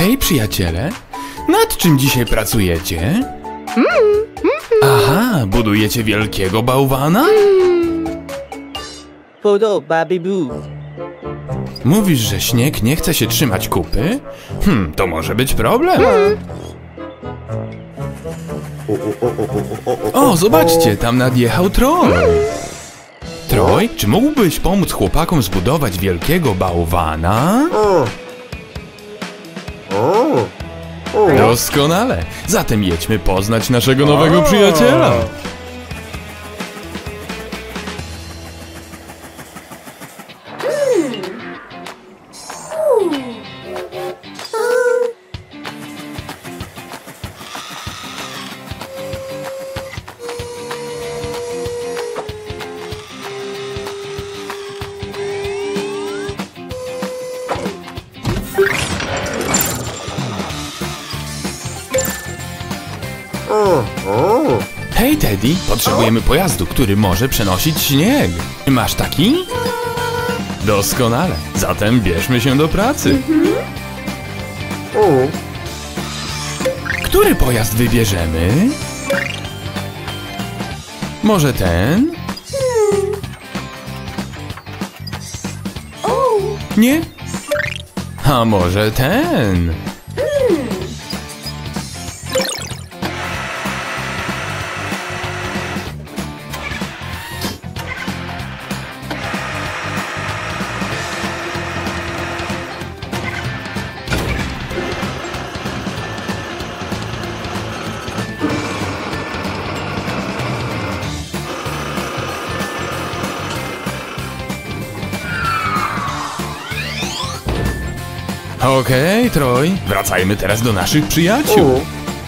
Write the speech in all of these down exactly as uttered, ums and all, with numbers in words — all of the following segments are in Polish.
Hej, przyjaciele! Nad czym dzisiaj pracujecie? Aha, budujecie wielkiego bałwana? Podoba Bibu. Mówisz, że śnieg nie chce się trzymać kupy? Hm, to może być problem. O, zobaczcie, tam nadjechał Troj. Troj, czy mógłbyś pomóc chłopakom zbudować wielkiego bałwana? Doskonale. Zatem jedźmy poznać naszego nowego przyjaciela. Hej, Teddy, potrzebujemy pojazdu, który może przenosić śnieg. Masz taki? Doskonale. Zatem bierzmy się do pracy. Który pojazd wybierzemy? Może ten? Nie? A może ten? Okej, okay, Troj, wracajmy teraz do naszych przyjaciół.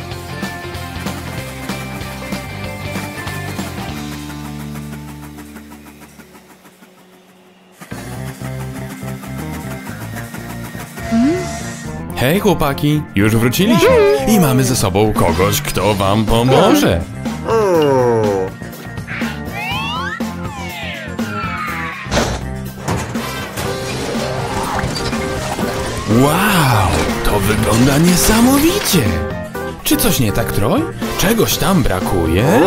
Hej, chłopaki, już wróciliśmy i mamy ze sobą kogoś, kto wam pomoże. Wow, to wygląda niesamowicie! Czy coś nie tak, Troj? Czegoś tam brakuje?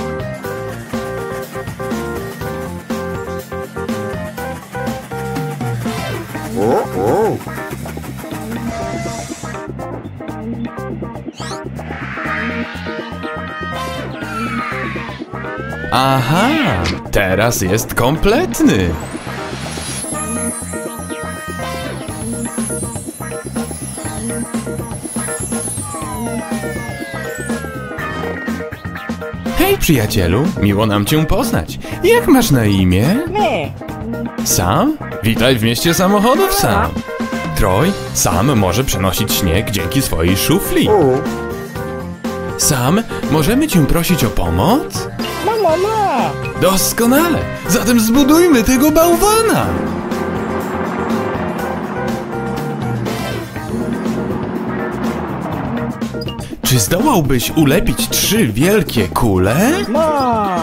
Aha, teraz jest kompletny! Hej, przyjacielu, miło nam cię poznać. Jak masz na imię? Sam? Witaj w mieście samochodów, Sam. Troj, Sam może przenosić śnieg dzięki swojej szufli. Sam, możemy cię prosić o pomoc? Mama! Doskonale! Zatem zbudujmy tego bałwana! Czy zdołałbyś ulepić trzy wielkie kule? Ma!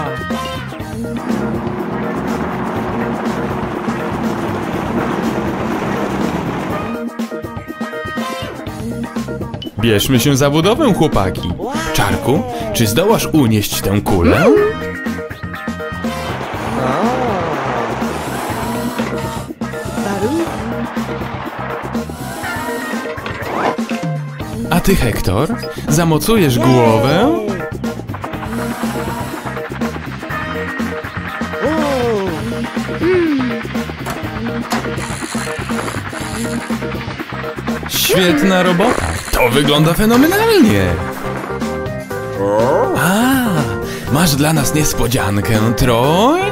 Bierzmy się za budowę, chłopaki. Czarku, czy zdołasz unieść tę kulę? A ty, Hektor, zamocujesz głowę? Świetna robota! To wygląda fenomenalnie! A, masz dla nas niespodziankę, Troj?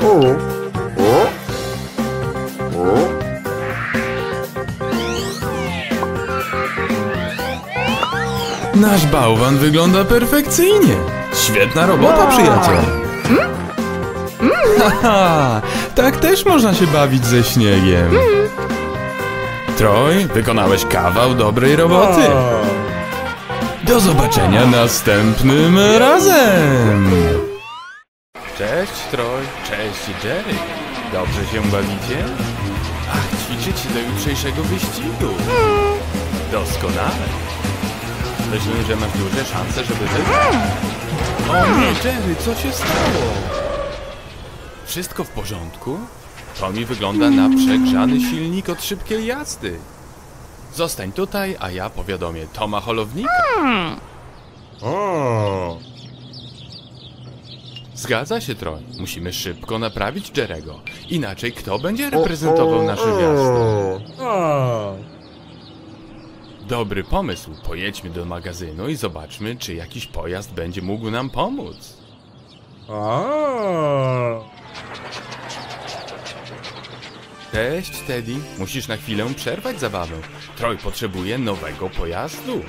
Nasz bałwan wygląda perfekcyjnie! Świetna robota, przyjaciel! Haha, tak też można się bawić ze śniegiem! Troj, wykonałeś kawał dobrej roboty! Do zobaczenia następnym razem! Cześć, Troj, cześć, Jerry! Dobrze się bawicie? Ach, ćwiczycie do jutrzejszego wyścigu! Doskonale. Myślę, że masz duże szanse, żeby wygrać. O nie, Jerry, co się stało? Wszystko w porządku? To mi wygląda na przegrzany silnik od szybkiej jazdy. Zostań tutaj, a ja powiadomię Toma Holownika. O. Zgadza się, Troy. Musimy szybko naprawić Jerry'ego. Inaczej kto będzie reprezentował nasze miasto? O. Dobry pomysł. Pojedźmy do magazynu i zobaczmy, czy jakiś pojazd będzie mógł nam pomóc. O. Cześć, Teddy. Musisz na chwilę przerwać zabawę. Troy potrzebuje nowego pojazdu.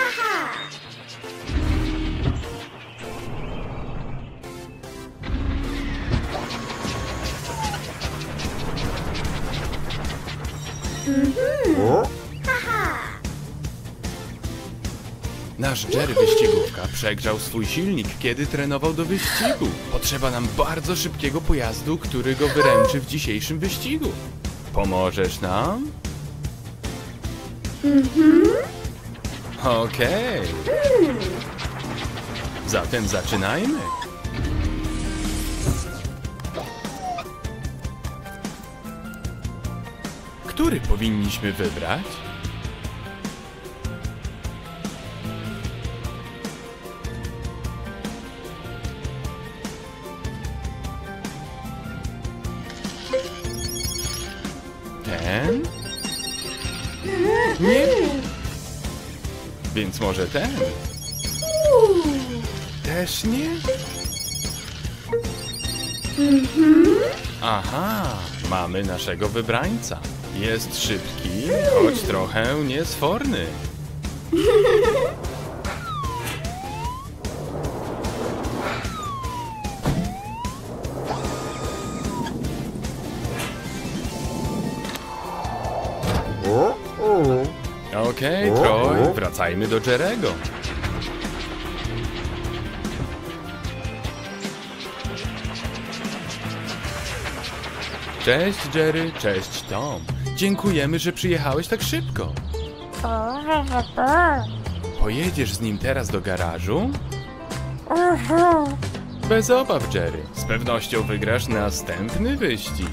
O. Nasz Jerry wyścigówka przegrzał swój silnik, kiedy trenował do wyścigu. Potrzeba nam bardzo szybkiego pojazdu, który go wyręczy w dzisiejszym wyścigu. Pomożesz nam? Mhm. Okej. Zatem zaczynajmy. Który powinniśmy wybrać? Ten? Nie. Więc może ten? Też nie? Aha, mamy naszego wybrańca. Jest szybki, choć trochę niesforny. Okej, okay, Troy, wracajmy do Jerry'ego. Cześć, Jerry, cześć, Tom. Dziękujemy, że przyjechałeś tak szybko. Pojedziesz z nim teraz do garażu? Bez obaw, Jerry. Z pewnością wygrasz następny wyścig.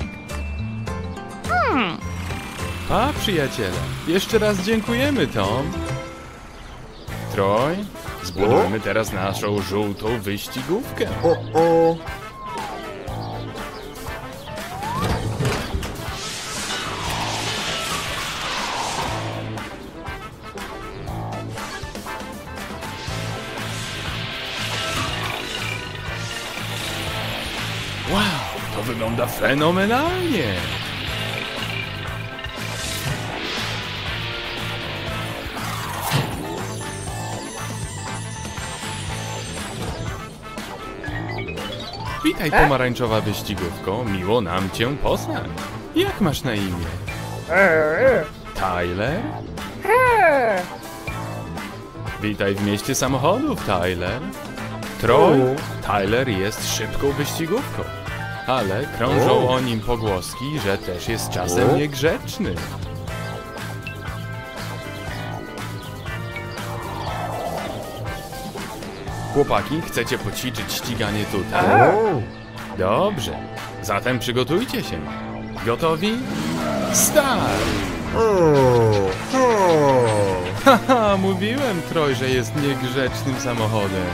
Pa, przyjaciele. Jeszcze raz dziękujemy, Tom. Troy, zbudujmy teraz naszą żółtą wyścigówkę. O, o. Wow, to wygląda fenomenalnie. Witaj, pomarańczowa wyścigówko. Miło nam cię poznać. Jak masz na imię? Tyler? Witaj w mieście samochodów, Tyler. Troy, Tyler jest szybką wyścigówką, ale krążą o nim pogłoski, że też jest czasem niegrzeczny. Chłopaki, chcecie poćwiczyć ściganie tutaj? Dobrze, zatem przygotujcie się. Gotowi? Start! Haha, mówiłem, Troy, że jest niegrzecznym samochodem.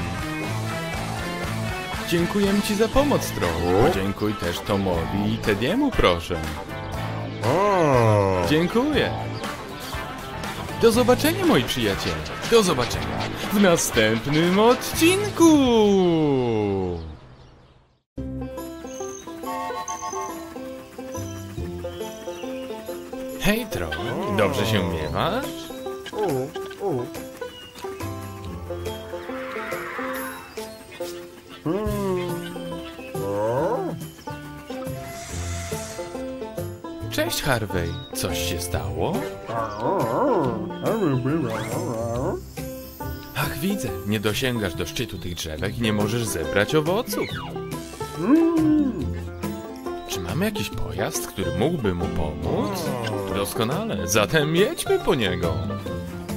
Dziękujemy ci za pomoc, Troy. Podziękuj też Tomowi i Tediemu, proszę. Dziękuję. Do zobaczenia, moi przyjaciele. Do zobaczenia w następnym odcinku. Hej, Troy. Dobrze się miewasz? Cześć, Harvey. Coś się stało? Ach, widzę. Nie dosięgasz do szczytu tych drzewek i nie możesz zebrać owoców. Czy mamy jakiś pojazd, który mógłby mu pomóc? Doskonale. Zatem jedźmy po niego.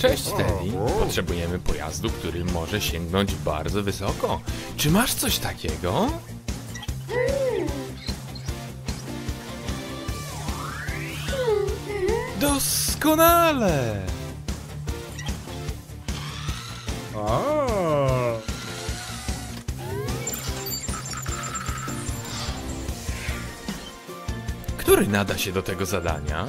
Cześć, Teddy. Potrzebujemy pojazdu, który może sięgnąć bardzo wysoko. Czy masz coś takiego? Doskonale! O. Który nada się do tego zadania?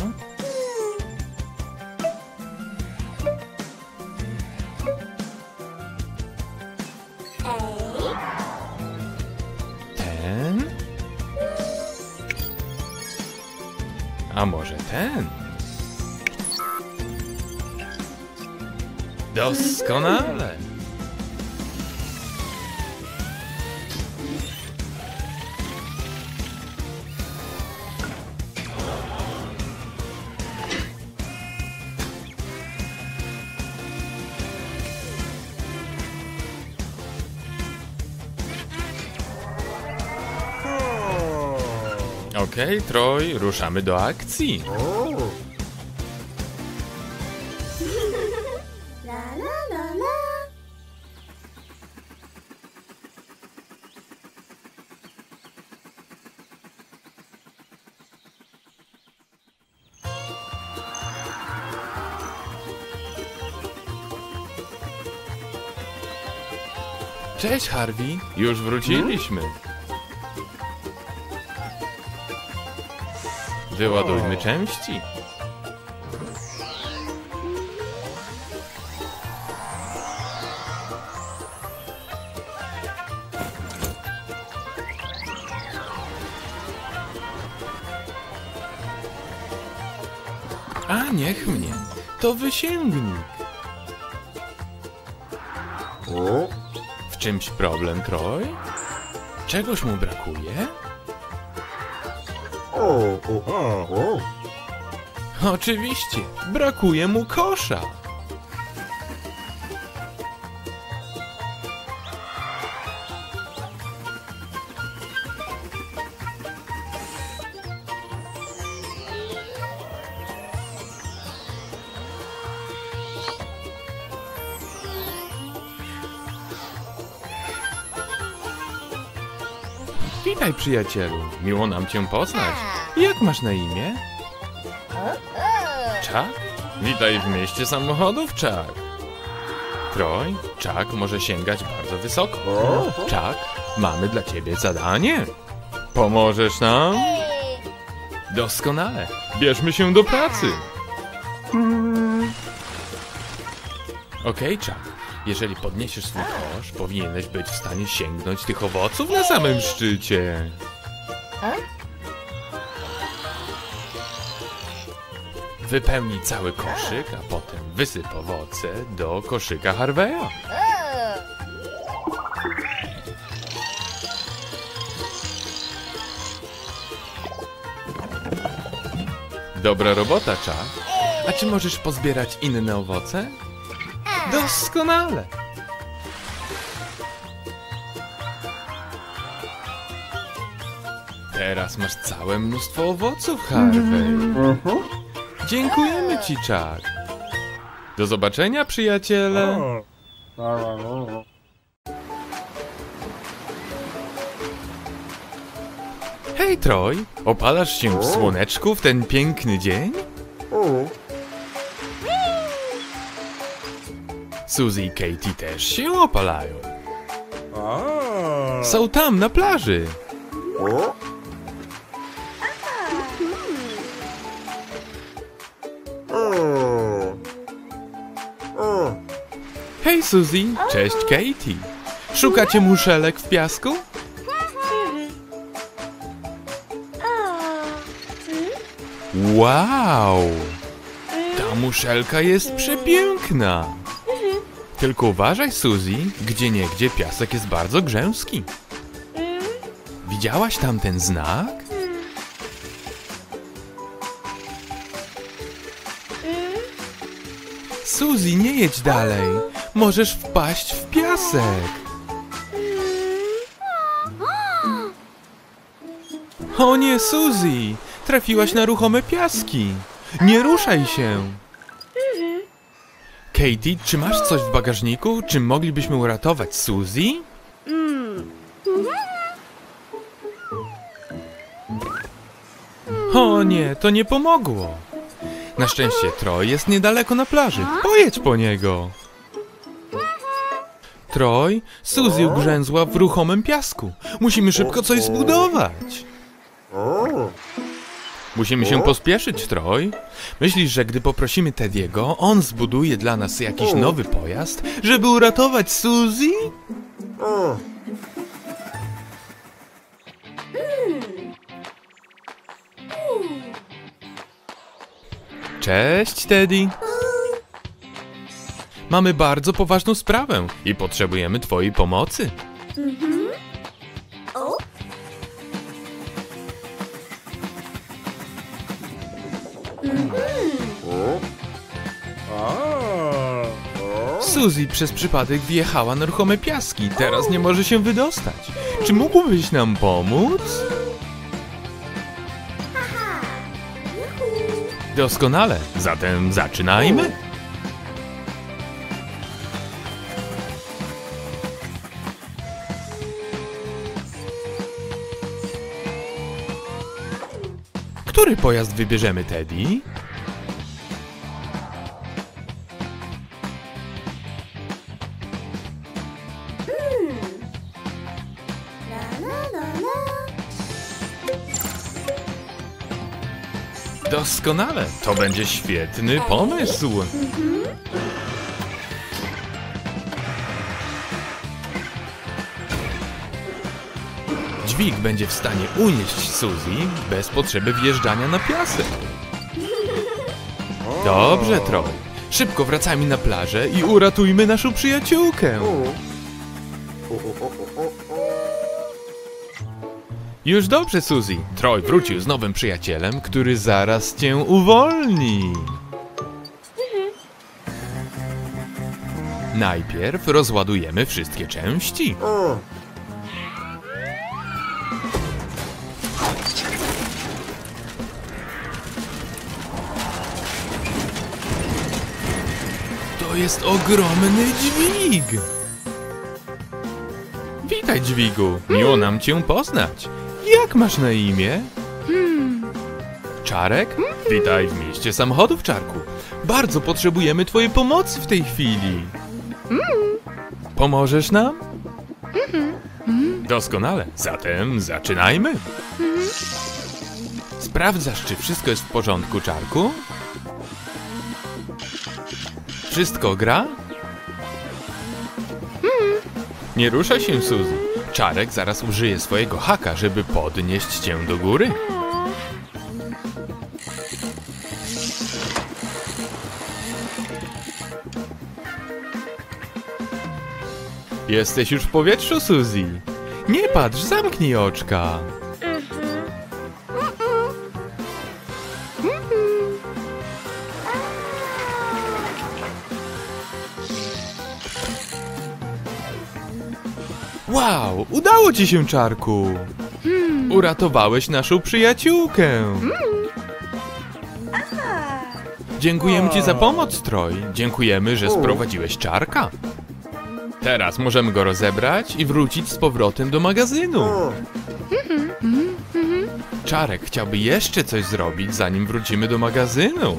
Ten? A może ten? Doskonale! Okej, okay, Troy, ruszamy do akcji. La la la la. Cześć, Harvey. Już wróciliśmy. Wyładujmy części. A niech mnie. To wysięgnik. W czymś problem, Troy? Czegoś mu brakuje? Oczywiście, brakuje mu kosza. Witaj, przyjacielu. Miło nam cię poznać. Jak masz na imię? Chuck? Witaj w mieście samochodów, Chuck. Troy, Chuck może sięgać bardzo wysoko. Chuck, mamy dla ciebie zadanie. Pomożesz nam? Doskonale. Bierzmy się do pracy. Okej, okay, Chuck. Jeżeli podniesiesz swój kosz, powinieneś być w stanie sięgnąć tych owoców na samym szczycie. Wypełnij cały koszyk, a potem wysyp owoce do koszyka Harveya. Dobra robota, Chuck. A czy możesz pozbierać inne owoce? Doskonale! Teraz masz całe mnóstwo owoców, Harvey. Dziękujemy ci, Chuck. Do zobaczenia, przyjaciele. Hej, Troy, opalasz się w słoneczku w ten piękny dzień? Suzy i Katie też się opalają. Są tam, na plaży. Hej, Suzy. Cześć, Katie. Szukacie muszelek w piasku? Wow! Ta muszelka jest przepiękna. Tylko uważaj, Suzy, gdzieniegdzie piasek jest bardzo grzęski. Widziałaś tam ten znak? Suzy, nie jedź dalej. Możesz wpaść w piasek. O nie, Suzy! Trafiłaś na ruchome piaski. Nie ruszaj się. Katie, czy masz coś w bagażniku? Czy moglibyśmy uratować Suzy? O nie, to nie pomogło. Na szczęście Troy jest niedaleko na plaży. Pojedź po niego. Troy, Suzy ugrzęzła w ruchomym piasku. Musimy szybko coś zbudować. Musimy się pospieszyć, Troy. Myślisz, że gdy poprosimy Teddy'ego, on zbuduje dla nas jakiś nowy pojazd, żeby uratować Suzy? Cześć, Teddy. Mamy bardzo poważną sprawę i potrzebujemy twojej pomocy. O, Suzy przez przypadek wjechała na ruchome piaski. Teraz nie może się wydostać. Czy mógłbyś nam pomóc? Doskonale. Zatem zaczynajmy. Który pojazd wybierzemy, Teddy? la la la la. Doskonale. To będzie świetny pomysł. Dźwig będzie w stanie unieść Suzy bez potrzeby wjeżdżania na piasek. Dobrze, Troy. Szybko wracajmy na plażę i uratujmy naszą przyjaciółkę. Już dobrze, Suzy. Troy wrócił z nowym przyjacielem, który zaraz cię uwolni. Najpierw rozładujemy wszystkie części. To jest ogromny dźwig. Witaj, dźwigu. Miło nam cię poznać. Jak masz na imię? Czarek? Witaj w mieście samochodów, Czarku. Bardzo potrzebujemy twojej pomocy w tej chwili. Pomożesz nam? Doskonale. Zatem zaczynajmy. Sprawdzasz, czy wszystko jest w porządku, Czarku? Wszystko gra? Nie ruszaj się, Suzy. Czarek zaraz użyje swojego haka, żeby podnieść cię do góry. Jesteś już w powietrzu, Suzy. Nie patrz, zamknij oczka. Wow, udało ci się, Czarku. Uratowałeś naszą przyjaciółkę. Dziękujemy ci za pomoc, Troy. Dziękujemy, że sprowadziłeś Czarka. Teraz możemy go rozebrać i wrócić z powrotem do magazynu. Czarek chciałby jeszcze coś zrobić, zanim wrócimy do magazynu.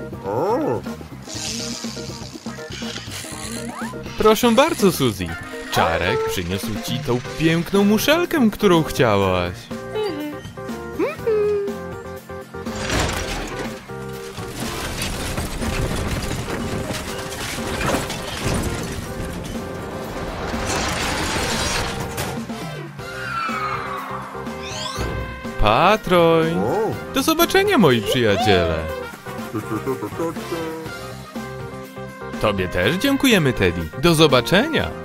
Proszę bardzo, Suzy. Czarek przyniósł ci tą piękną muszelkę, którą chciałaś. Pa, Troy. Do zobaczenia, moi przyjaciele. Tobie też dziękujemy, Teddy. Do zobaczenia.